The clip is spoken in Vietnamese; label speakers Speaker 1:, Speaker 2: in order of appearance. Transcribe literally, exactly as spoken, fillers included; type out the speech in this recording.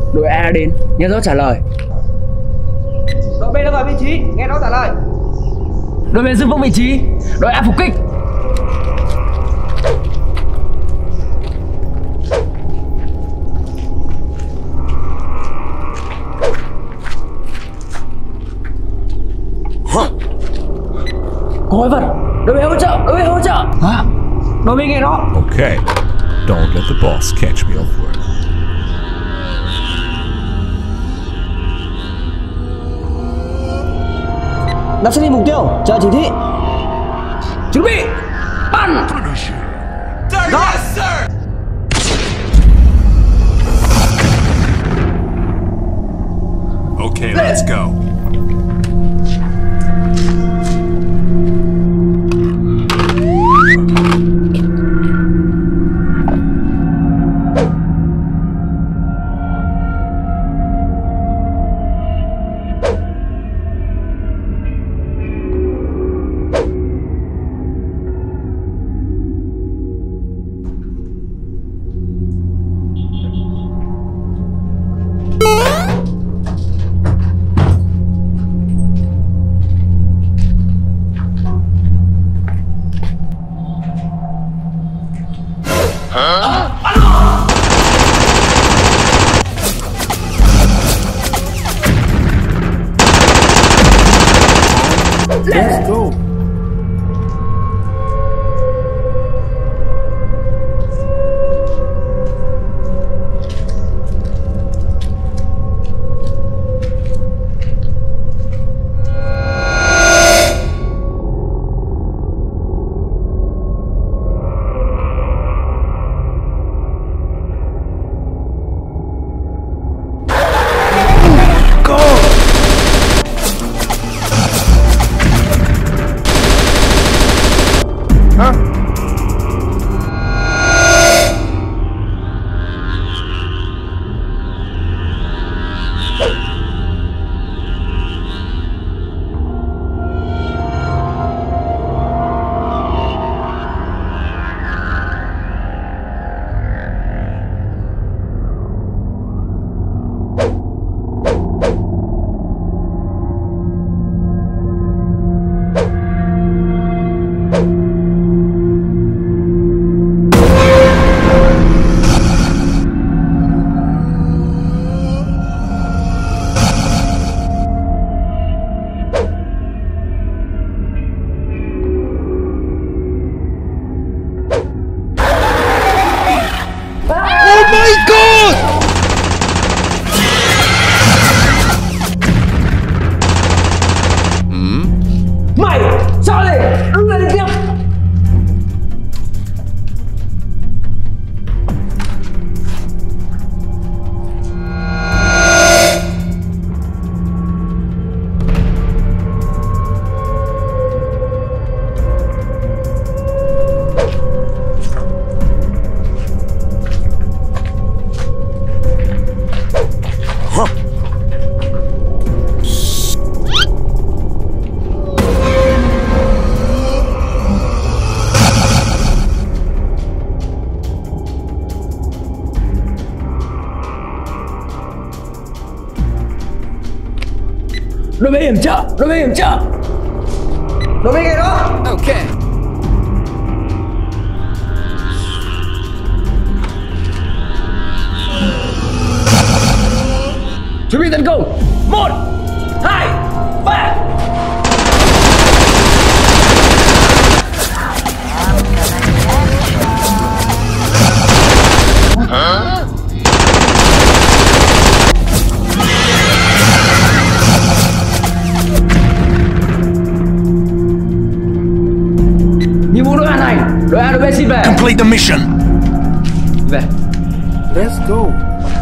Speaker 1: Đội A đến, nghe rõ trả lời.
Speaker 2: Đội B đã vào vị trí, nghe rõ trả lời.
Speaker 1: Đội B giữ vững vị trí, đội A phục kích. Có quái vật, đội B hỗ trợ, đội B hỗ trợ. Hả? Đội B nghe rõ.
Speaker 3: Okay, don't let the boss catch me off work.
Speaker 2: Đặt xác định mục tiêu, chờ chỉ thị.
Speaker 1: Chuẩn bị, bắn.
Speaker 2: Đó.
Speaker 3: Okay, let's go.
Speaker 2: Let's go.
Speaker 1: Mày, sao đây? Đứng lên tiếp. Đội B hiểm trợ, đội B hiểm trợ.
Speaker 2: Đội B nghe đó.
Speaker 1: Ok. Chuẩn bị tấn công. Một, hai, ba. Hả? Nhiệm vụ đã hoàn thành. Đội A, đội B xin về.
Speaker 3: Complete the mission.
Speaker 1: Về.
Speaker 2: Let's go.